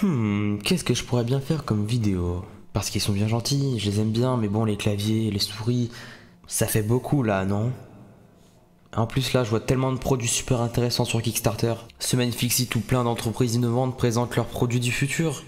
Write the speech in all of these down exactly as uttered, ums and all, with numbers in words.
Hmm, qu'est-ce que je pourrais bien faire comme vidéo? Parce qu'ils sont bien gentils, je les aime bien, mais bon, les claviers, les souris, ça fait beaucoup là, non? En plus là, je vois tellement de produits super intéressants sur Kickstarter. Ce magnifique site où plein d'entreprises innovantes présentent leurs produits du futur.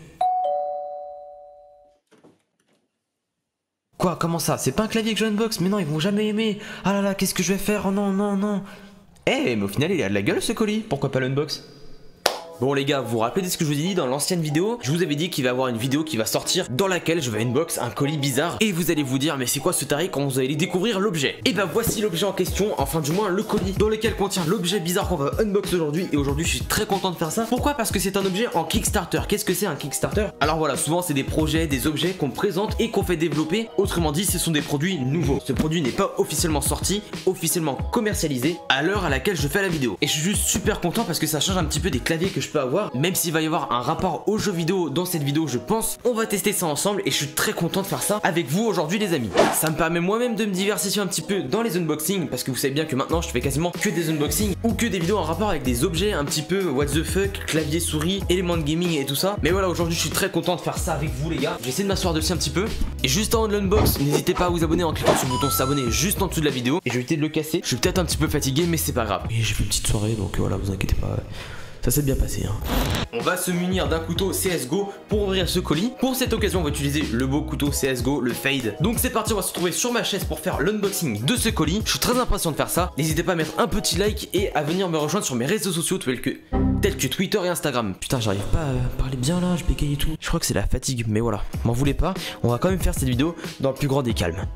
Quoi? Comment ça? C'est pas un clavier que je unbox? Mais non, ils vont jamais aimer. Ah là là, qu'est-ce que je vais faire? Oh non, non, non. Eh, hey, mais au final, il a de la gueule ce colis. Pourquoi pas l'unbox? Bon les gars, vous vous rappelez de ce que je vous ai dit dans l'ancienne vidéo? Je vous avais dit qu'il va y avoir une vidéo qui va sortir dans laquelle je vais unbox un colis bizarre. Et vous allez vous dire, mais c'est quoi ce taré quand vous allez découvrir l'objet? Et bah voici l'objet en question, enfin du moins le colis dans lequel contient l'objet bizarre qu'on va unbox aujourd'hui. Et aujourd'hui je suis très content de faire ça. Pourquoi? Parce que c'est un objet en Kickstarter. Qu'est-ce que c'est un Kickstarter? Alors voilà, souvent c'est des projets, des objets qu'on présente et qu'on fait développer. Autrement dit, ce sont des produits nouveaux. Ce produit n'est pas officiellement sorti, officiellement commercialisé à l'heure à laquelle je fais la vidéo. Et je suis juste super content parce que ça change un petit peu des claviers que je peux avoir. Même s'il va y avoir un rapport aux jeux vidéo dans cette vidéo, je pense, on va tester ça ensemble et je suis très content de faire ça avec vous aujourd'hui les amis. Ça me permet moi-même de me diversifier un petit peu dans les unboxings parce que vous savez bien que maintenant je fais quasiment que des unboxings ou que des vidéos en rapport avec des objets un petit peu what the fuck, clavier, souris, éléments de gaming et tout ça. Mais voilà, aujourd'hui je suis très content de faire ça avec vous les gars. J'essaie de m'asseoir dessus un petit peu. Et juste avant de l'unbox, n'hésitez pas à vous abonner en cliquant sur le bouton s'abonner juste en dessous de la vidéo. Et je vais éviter de le casser. Je suis peut-être un petit peu fatigué mais c'est pas grave. Et j'ai fait une petite soirée donc voilà, vous inquiétez pas. Ça s'est bien passé hein. On va se munir d'un couteau C S G O pour ouvrir ce colis. Pour cette occasion, on va utiliser le beau couteau C S G O, le Fade. Donc c'est parti, on va se retrouver sur ma chaise pour faire l'unboxing de ce colis. Je suis très impatient de faire ça. N'hésitez pas à mettre un petit like et à venir me rejoindre sur mes réseaux sociaux tels que, tels que Twitter et Instagram. Putain, j'arrive pas à parler bien là, je bégaye et tout. Je crois que c'est la fatigue, mais voilà, m'en voulez pas. On va quand même faire cette vidéo dans le plus grand des calmes.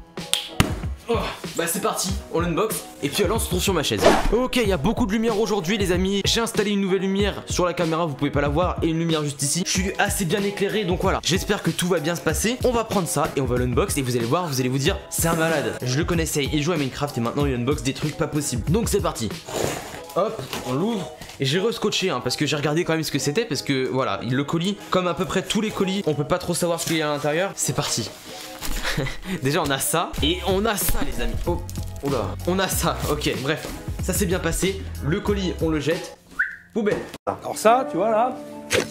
Oh, bah c'est parti, on l'unbox et puis là on se retrouve sur ma chaise. Ok, il y a beaucoup de lumière aujourd'hui les amis. J'ai installé une nouvelle lumière sur la caméra, vous pouvez pas la voir, et une lumière juste ici. Je suis assez bien éclairé donc voilà. J'espère que tout va bien se passer. On va prendre ça et on va l'unbox et vous allez voir, vous allez vous dire c'est un malade. Je le connaissais, il joue à Minecraft et maintenant il unbox des trucs pas possibles. Donc c'est parti. Hop, on l'ouvre. Et j'ai rescotché hein, parce que j'ai regardé quand même ce que c'était. Parce que voilà, le colis, comme à peu près tous les colis, on peut pas trop savoir ce qu'il y a à l'intérieur. C'est parti. Déjà on a ça. Et on a ça les amis. Oh, oula. On a ça, ok, bref. Ça s'est bien passé. Le colis, on le jette. Poubelle. Alors ça, tu vois là.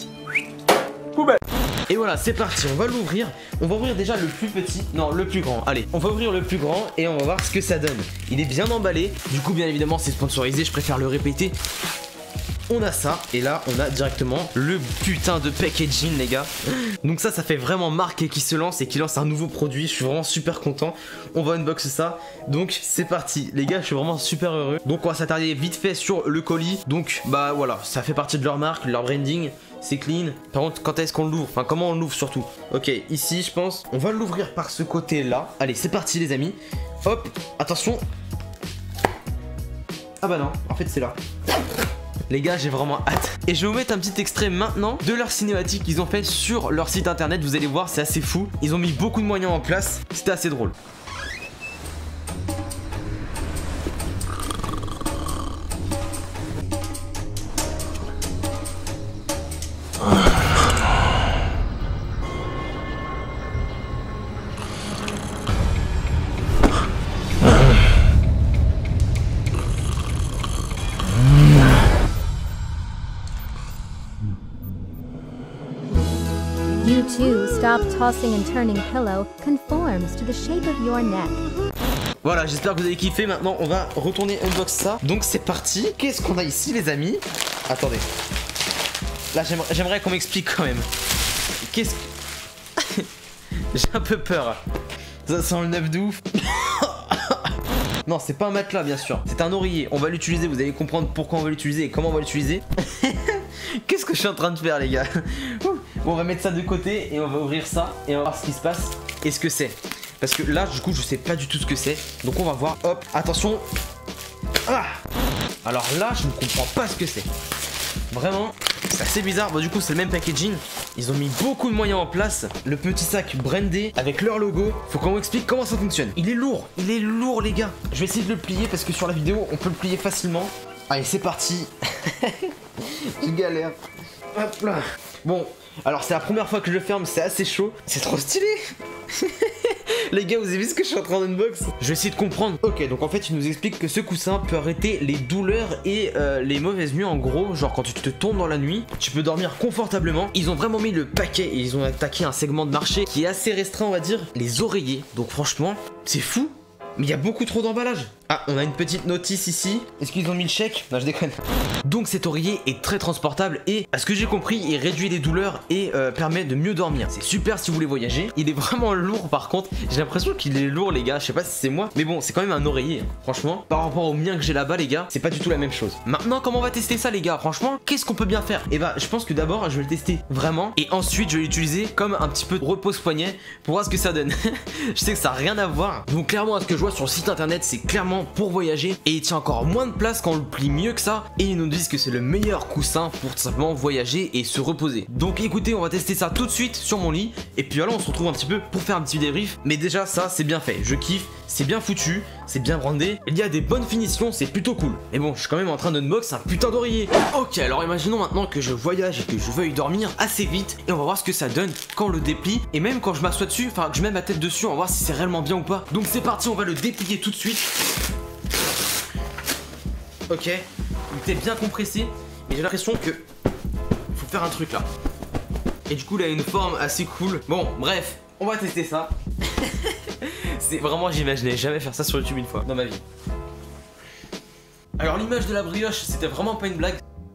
Poubelle. Et voilà, c'est parti, on va l'ouvrir. On va ouvrir déjà le plus petit, non le plus grand. Allez, on va ouvrir le plus grand et on va voir ce que ça donne. Il est bien emballé. Du coup, bien évidemment, c'est sponsorisé, je préfère le répéter. On a ça, et là on a directement le putain de packaging les gars. Donc ça, ça fait vraiment marque qui se lance et qui lance un nouveau produit. Je suis vraiment super content. On va unbox ça. Donc c'est parti les gars, je suis vraiment super heureux. Donc on va s'attarder vite fait sur le colis. Donc bah voilà, ça fait partie de leur marque, leur branding. C'est clean. Par contre, quand est-ce qu'on l'ouvre? Enfin, comment on l'ouvre surtout? Ok, ici je pense. On va l'ouvrir par ce côté là. Allez, c'est parti les amis. Hop, attention. Ah bah non, en fait c'est là. Les gars, j'ai vraiment hâte. Et je vais vous mettre un petit extrait maintenant de leur cinématique qu'ils ont fait sur leur site internet. Vous allez voir, c'est assez fou. Ils ont mis beaucoup de moyens en place. C'était assez drôle. You too, stop tossing and turning pillow conforms to the shape of your neck. Voilà, j'espère que vous avez kiffé. Maintenant, on va retourner unbox ça. Donc c'est parti. Qu'est-ce qu'on a ici les amis? Attendez. Là, j'aimerais qu'on m'explique quand même. Qu'est-ce que... J'ai un peu peur. Ça sent le neuf de ouf. Non, c'est pas un matelas bien sûr. C'est un oreiller. On va l'utiliser, vous allez comprendre pourquoi on va l'utiliser et comment on va l'utiliser. Qu'est-ce que je suis en train de faire les gars? Bon, on va mettre ça de côté et on va ouvrir ça et on va voir ce qui se passe et ce que c'est. Parce que là du coup je sais pas du tout ce que c'est. Donc on va voir. Hop, attention. Ah, alors là je ne comprends pas ce que c'est. Vraiment, c'est assez bizarre. Bon du coup c'est le même packaging. Ils ont mis beaucoup de moyens en place. Le petit sac brandé avec leur logo. Faut qu'on m'explique comment ça fonctionne. Il est lourd, il est lourd les gars. Je vais essayer de le plier parce que sur la vidéo on peut le plier facilement. Allez, c'est parti. Je galère. Hop là. Bon, alors c'est la première fois que je ferme, c'est assez chaud. C'est trop stylé. Les gars, vous avez vu ce que je suis en train d'unbox? Je vais essayer de comprendre. Ok, donc en fait, il nous explique que ce coussin peut arrêter les douleurs et euh, les mauvaises nuits. En gros, genre quand tu te tournes dans la nuit, tu peux dormir confortablement. Ils ont vraiment mis le paquet et ils ont attaqué un segment de marché qui est assez restreint, on va dire, les oreillers. Donc franchement, c'est fou. Mais il y a beaucoup trop d'emballage. Ah, on a une petite notice ici. Est-ce qu'ils ont mis le chèque? Non, je déconne. Donc cet oreiller est très transportable et, à ce que j'ai compris, il réduit les douleurs et euh, permet de mieux dormir. C'est super si vous voulez voyager. Il est vraiment lourd par contre. J'ai l'impression qu'il est lourd les gars. Je sais pas si c'est moi. Mais bon, c'est quand même un oreiller. Hein. Franchement, par rapport au mien que j'ai là-bas les gars, c'est pas du tout la même chose. Maintenant, comment on va tester ça les gars? Franchement, qu'est-ce qu'on peut bien faire? Et bah, je pense que d'abord, je vais le tester vraiment. Et ensuite, je vais l'utiliser comme un petit peu de repose-poignet pour voir ce que ça donne. Je sais que ça n'a rien à voir. Donc clairement, à ce que je vois sur le site internet, c'est clairement pour voyager et il tient encore moins de place quand on le plie mieux que ça et ils nous disent que c'est le meilleur coussin pour tout simplement voyager et se reposer. Donc écoutez, on va tester ça tout de suite sur mon lit et puis alors on se retrouve un petit peu pour faire un petit débrief. Mais déjà ça c'est bien fait, je kiffe, c'est bien foutu, c'est bien brandé, il y a des bonnes finitions, c'est plutôt cool. Mais bon, je suis quand même en train d'unbox un putain d'oreiller. Ok, alors imaginons maintenant que je voyage et que je veuille dormir assez vite et on va voir ce que ça donne quand on le déplie et même quand je m'assois dessus, enfin que je mets ma tête dessus, on va voir si c'est réellement bien ou pas. Donc c'est parti, on va le déplier tout de suite. Ok, il était bien compressé, mais j'ai l'impression que faut faire un truc là. Et du coup, il a une forme assez cool. Bon, bref, on va tester ça. C'est vraiment, j'imaginais jamais faire ça sur YouTube une fois dans ma vie. Alors l'image de la brioche, c'était vraiment pas une blague.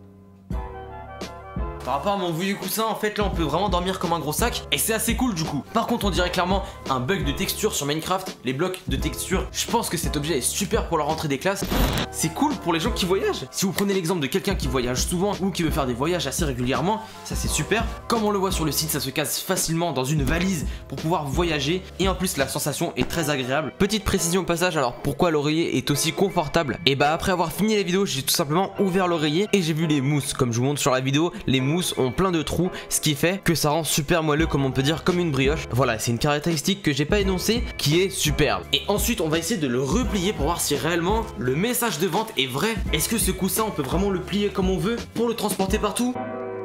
Par rapport à mon vieux coussin, en fait là on peut vraiment dormir comme un gros sac et c'est assez cool du coup. Par contre on dirait clairement un bug de texture sur Minecraft. Les blocs de texture, je pense que cet objet est super pour la rentrée des classes. C'est cool pour les gens qui voyagent. Si vous prenez l'exemple de quelqu'un qui voyage souvent ou qui veut faire des voyages assez régulièrement, ça c'est super. Comme on le voit sur le site, ça se casse facilement dans une valise pour pouvoir voyager et en plus la sensation est très agréable. Petite précision au passage, alors pourquoi l'oreiller est aussi confortable? Et bah après avoir fini la vidéo, j'ai tout simplement ouvert l'oreiller et j'ai vu les mousses. Comme je vous montre sur la vidéo, les mousses ont plein de trous, ce qui fait que ça rend super moelleux, comme on peut dire, comme une brioche. Voilà, c'est une caractéristique que j'ai pas énoncée qui est superbe. Et ensuite on va essayer de le replier pour voir si réellement le message de vente est vrai. Est-ce que ce coussin on peut vraiment le plier comme on veut pour le transporter partout?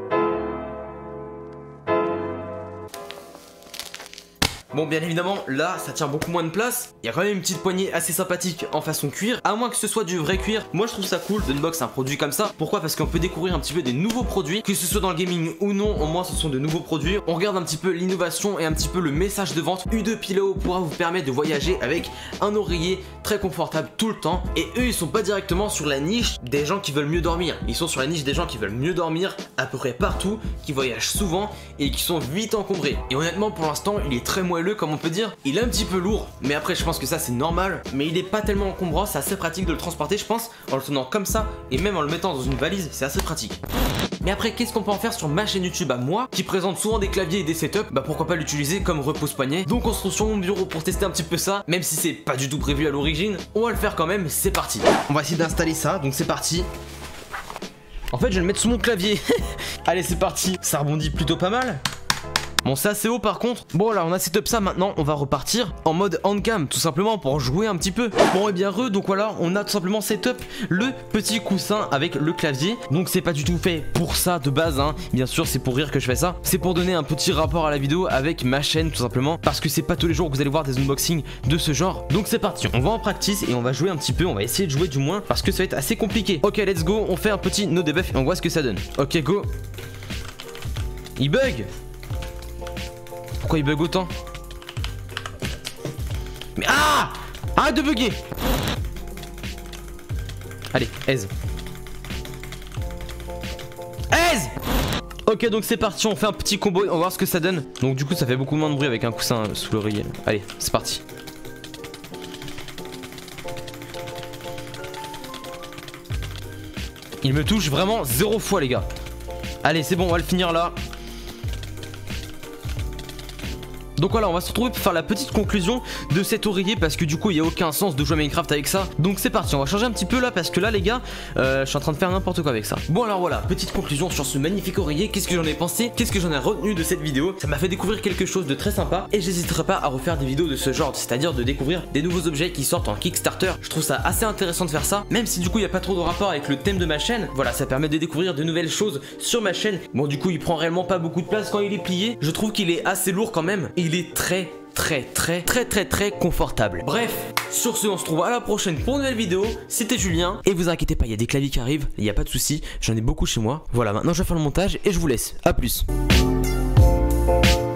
Bon, bien évidemment, là, ça tient beaucoup moins de place. Il y a quand même une petite poignée assez sympathique en façon cuir. À moins que ce soit du vrai cuir. Moi, je trouve ça cool d'unbox un produit comme ça. Pourquoi? Parce qu'on peut découvrir un petit peu des nouveaux produits. Que ce soit dans le gaming ou non, au moins, ce sont de nouveaux produits. On regarde un petit peu l'innovation et un petit peu le message de vente. U deux Pillow pourra vous permettre de voyager avec un oreiller très confortable tout le temps. Et eux, ils sont pas directement sur la niche des gens qui veulent mieux dormir. Ils sont sur la niche des gens qui veulent mieux dormir à peu près partout, qui voyagent souvent et qui sont vite encombrés. Et honnêtement, pour l'instant, il est très moelleux, comme on peut dire. Il est un petit peu lourd, mais après je pense que ça c'est normal. Mais il est pas tellement encombrant, c'est assez pratique de le transporter, je pense, en le tenant comme ça et même en le mettant dans une valise, c'est assez pratique. Mais après, qu'est-ce qu'on peut en faire sur ma chaîne YouTube à moi, qui présente souvent des claviers et des setups? Bah pourquoi pas l'utiliser comme repose-poignet. Donc on se retrouve sur mon bureau pour tester un petit peu ça, même si c'est pas du tout prévu à l'origine. On va le faire quand même, c'est parti. On va essayer d'installer ça, donc c'est parti. En fait je vais le mettre sous mon clavier. Allez c'est parti, ça rebondit plutôt pas mal. Bon, c'est assez haut par contre. Bon, là on a setup ça, maintenant on va repartir en mode handcam, tout simplement pour jouer un petit peu. Bon et bien re, donc voilà, on a tout simplement setup le petit coussin avec le clavier. Donc c'est pas du tout fait pour ça de base, hein. Bien sûr c'est pour rire que je fais ça. C'est pour donner un petit rapport à la vidéo avec ma chaîne tout simplement, parce que c'est pas tous les jours que vous allez voir des unboxings de ce genre. Donc c'est parti, on va en practice et on va jouer un petit peu, on va essayer de jouer du moins, parce que ça va être assez compliqué. Ok, let's go, on fait un petit no debuff et on voit ce que ça donne. Ok, go. Il bug. Pourquoi il bug autant? Mais ah! Arrête de bugger! Allez, aise. Aise! Ok, donc c'est parti, on fait un petit combo, on va voir ce que ça donne. Donc du coup ça fait beaucoup moins de bruit avec un coussin sous l'oreiller. Allez, c'est parti. Il me touche vraiment zéro fois les gars. Allez, c'est bon, on va le finir là. Donc voilà, on va se retrouver pour faire la petite conclusion de cet oreiller parce que du coup il n'y a aucun sens de jouer à Minecraft avec ça. Donc c'est parti, on va changer un petit peu là parce que là les gars, euh, je suis en train de faire n'importe quoi avec ça. Bon alors voilà, petite conclusion sur ce magnifique oreiller. Qu'est-ce que j'en ai pensé? Qu'est-ce que j'en ai retenu de cette vidéo? Ça m'a fait découvrir quelque chose de très sympa et j'hésiterai pas à refaire des vidéos de ce genre, c'est-à-dire de découvrir des nouveaux objets qui sortent en Kickstarter. Je trouve ça assez intéressant de faire ça, même si du coup il n'y a pas trop de rapport avec le thème de ma chaîne. Voilà, ça permet de découvrir de nouvelles choses sur ma chaîne. Bon du coup il prend réellement pas beaucoup de place quand il est plié. Je trouve qu'il est assez lourd quand même. Il est très très très très très très confortable. Bref, sur ce on se retrouve à la prochaine pour une nouvelle vidéo. C'était Julien et vous inquiétez pas, il y a des claviers qui arrivent, il n'y a pas de souci, j'en ai beaucoup chez moi. Voilà, maintenant je vais faire le montage et je vous laisse. À plus.